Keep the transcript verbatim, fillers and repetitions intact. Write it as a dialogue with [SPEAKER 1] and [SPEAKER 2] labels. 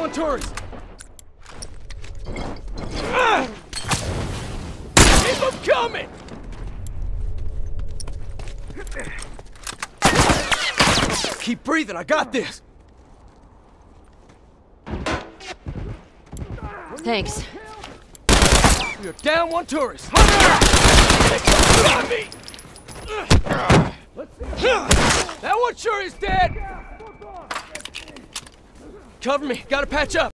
[SPEAKER 1] one tourist! Keep them coming! Keep breathing, I got this!
[SPEAKER 2] Thanks.
[SPEAKER 1] You're down one tourist! Got me! That one sure is dead! Cover me, gotta patch up!